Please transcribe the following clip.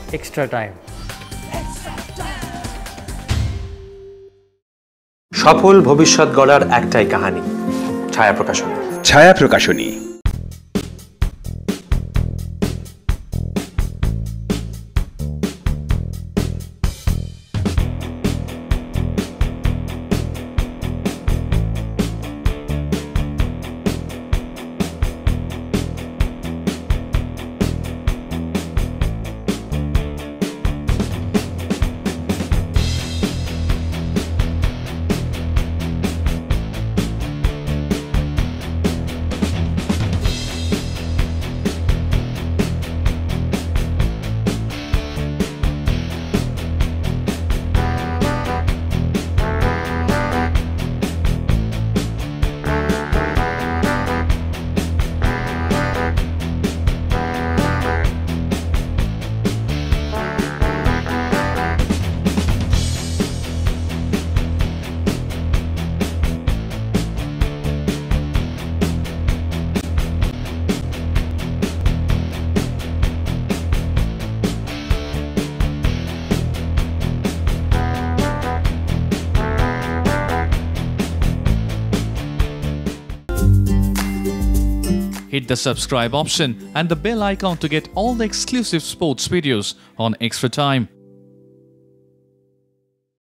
extra time. সফল ভবিষ্যৎ গড়ার একটাই কাহিনী, ছায়া প্রকাশনী। ছায়া প্রকাশনী। Hit the subscribe option and the bell icon to get all the exclusive sports videos on Extra Time.